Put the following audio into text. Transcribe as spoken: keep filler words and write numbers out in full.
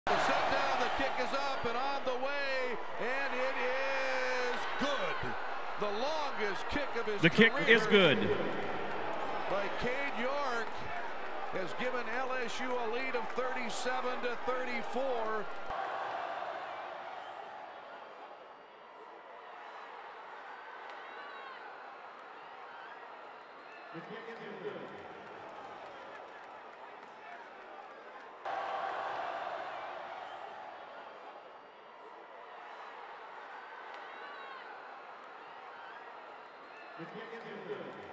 The set down, the kick is up and on the way, and it is good. The longest kick of his The kick career is good. by Cade York has given L S U a lead of thirty-seven to thirty-four. The kick is good. The kick is good.